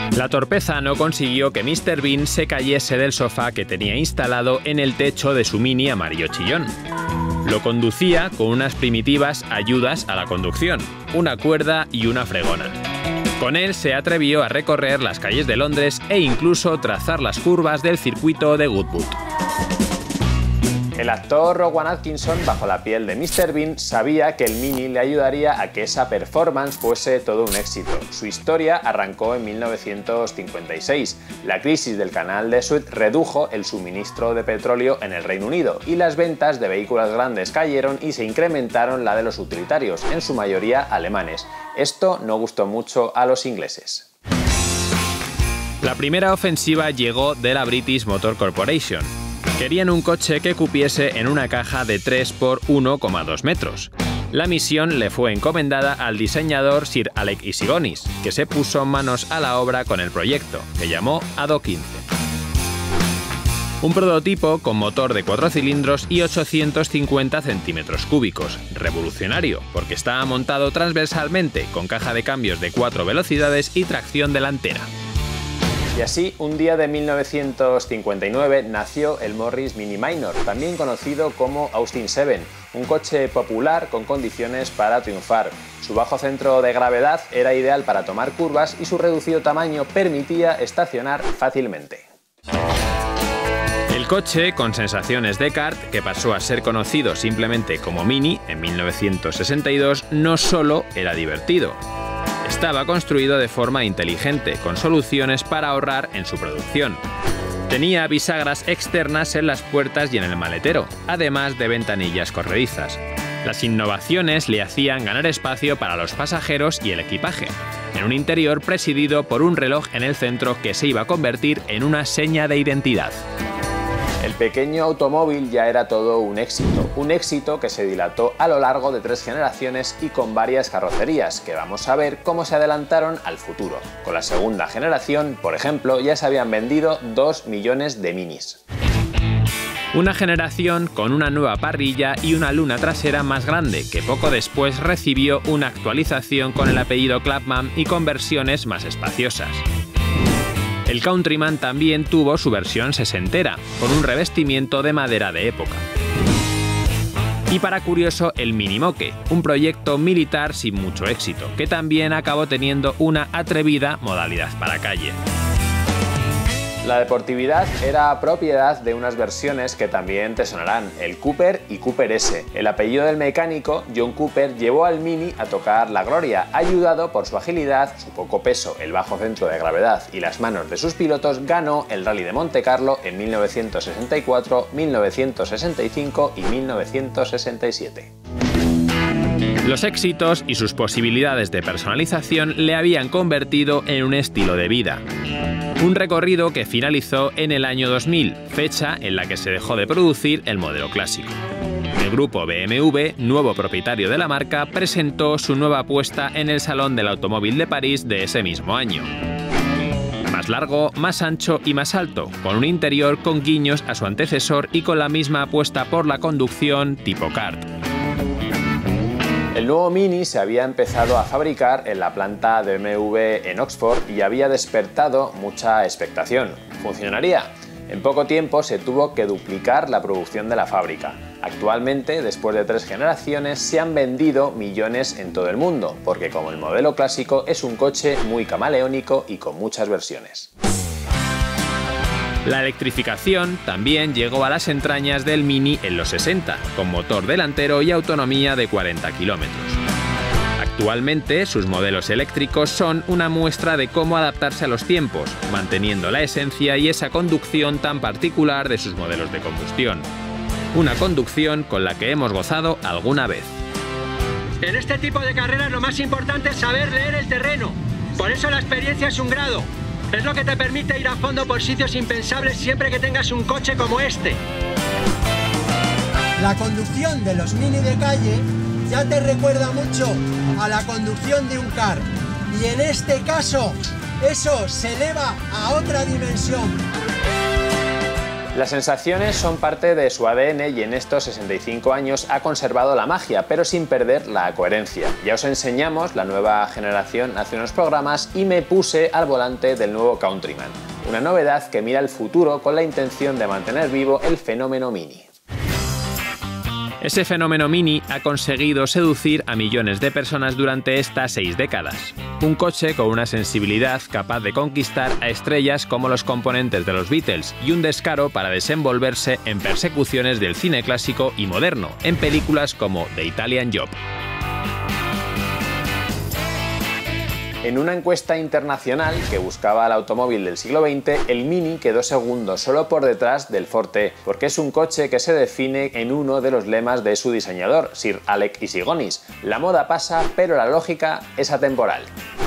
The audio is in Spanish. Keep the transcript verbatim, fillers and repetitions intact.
La torpeza no consiguió que míster Bean se cayese del sofá que tenía instalado en el techo de su Mini amarillo chillón. Lo conducía con unas primitivas ayudas a la conducción, una cuerda y una fregona. Con él se atrevió a recorrer las calles de Londres e incluso trazar las curvas del circuito de Goodwood. El actor Rowan Atkinson, bajo la piel de míster Bean, sabía que el Mini le ayudaría a que esa performance fuese todo un éxito. Su historia arrancó en mil novecientos cincuenta y seis. La crisis del canal de Suez redujo el suministro de petróleo en el Reino Unido y las ventas de vehículos grandes cayeron y se incrementaron la de los utilitarios, en su mayoría alemanes. Esto no gustó mucho a los ingleses. La primera ofensiva llegó de la British Motor Corporation. Querían un coche que cupiese en una caja de tres por uno coma dos metros. La misión le fue encomendada al diseñador Sir Alec Isigonis, que se puso manos a la obra con el proyecto, que llamó Ado quince. Un prototipo con motor de cuatro cilindros y ochocientos cincuenta centímetros cúbicos, revolucionario, porque estaba montado transversalmente con caja de cambios de cuatro velocidades y tracción delantera. Y así, un día de mil novecientos cincuenta y nueve nació el Morris Mini Minor, también conocido como Austin siete, un coche popular con condiciones para triunfar. Su bajo centro de gravedad era ideal para tomar curvas y su reducido tamaño permitía estacionar fácilmente. El coche, con sensaciones de kart, que pasó a ser conocido simplemente como Mini en mil novecientos sesenta y dos, no solo era divertido. Estaba construido de forma inteligente, con soluciones para ahorrar en su producción. Tenía bisagras externas en las puertas y en el maletero, además de ventanillas corredizas. Las innovaciones le hacían ganar espacio para los pasajeros y el equipaje, en un interior presidido por un reloj en el centro que se iba a convertir en una seña de identidad. El pequeño automóvil ya era todo un éxito, un éxito que se dilató a lo largo de tres generaciones y con varias carrocerías, que vamos a ver cómo se adelantaron al futuro. Con la segunda generación, por ejemplo, ya se habían vendido dos millones de Minis. Una generación con una nueva parrilla y una luna trasera más grande, que poco después recibió una actualización con el apellido Clubman y con versiones más espaciosas. El Countryman también tuvo su versión sesentera, con un revestimiento de madera de época. Y para curioso, el Mini Moke, un proyecto militar sin mucho éxito, que también acabó teniendo una atrevida modalidad para calle. La deportividad era propiedad de unas versiones que también te sonarán, el Cooper y Cooper S. El apellido del mecánico, John Cooper, llevó al Mini a tocar la gloria, ayudado por su agilidad, su poco peso, el bajo centro de gravedad y las manos de sus pilotos. Ganó el Rally de Monte Carlo en mil novecientos sesenta y cuatro, mil novecientos sesenta y cinco y mil novecientos sesenta y siete. Los éxitos y sus posibilidades de personalización le habían convertido en un estilo de vida. Un recorrido que finalizó en el año dos mil, fecha en la que se dejó de producir el modelo clásico. El grupo B M W, nuevo propietario de la marca, presentó su nueva apuesta en el Salón del Automóvil de París de ese mismo año. Más largo, más ancho y más alto, con un interior con guiños a su antecesor y con la misma apuesta por la conducción tipo kart. El nuevo Mini se había empezado a fabricar en la planta de B M W en Oxford y había despertado mucha expectación. ¿Funcionaría? En poco tiempo se tuvo que duplicar la producción de la fábrica. Actualmente, después de tres generaciones, se han vendido millones en todo el mundo, porque como el modelo clásico es un coche muy camaleónico y con muchas versiones. La electrificación también llegó a las entrañas del Mini en los sesenta, con motor delantero y autonomía de cuarenta kilómetros. Actualmente, sus modelos eléctricos son una muestra de cómo adaptarse a los tiempos, manteniendo la esencia y esa conducción tan particular de sus modelos de combustión. Una conducción con la que hemos gozado alguna vez. En este tipo de carreras lo más importante es saber leer el terreno. Por eso la experiencia es un grado. Es lo que te permite ir a fondo por sitios impensables siempre que tengas un coche como este. La conducción de los Mini de calle ya te recuerda mucho a la conducción de un kart. Y en este caso, eso se eleva a otra dimensión. Las sensaciones son parte de su A D N y en estos sesenta y cinco años ha conservado la magia, pero sin perder la coherencia. Ya os enseñamos la nueva generación hace unos programas y me puse al volante del nuevo Countryman, una novedad que mira al futuro con la intención de mantener vivo el fenómeno Mini. Ese fenómeno Mini ha conseguido seducir a millones de personas durante estas seis décadas. Un coche con una sensibilidad capaz de conquistar a estrellas como los componentes de los Beatles y un descaro para desenvolverse en persecuciones del cine clásico y moderno, en películas como The Italian Job. En una encuesta internacional que buscaba el automóvil del siglo veinte, el Mini quedó segundo solo por detrás del Forte, porque es un coche que se define en uno de los lemas de su diseñador, Sir Alec Issigonis: la moda pasa, pero la lógica es atemporal.